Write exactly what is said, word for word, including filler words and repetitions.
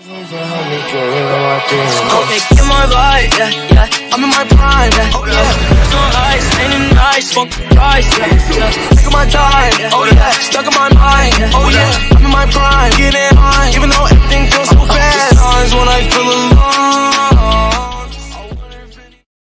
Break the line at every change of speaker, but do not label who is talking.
Go make it my vibe, yeah, yeah. I'm in my prime, yeah, oh yeah. No ice, ain't in nice, fuck price, yeah, yeah. Taking my time, yeah, oh yeah. Stuck in my mind, yeah, oh yeah. I'm in my prime, getting high, even though everything feels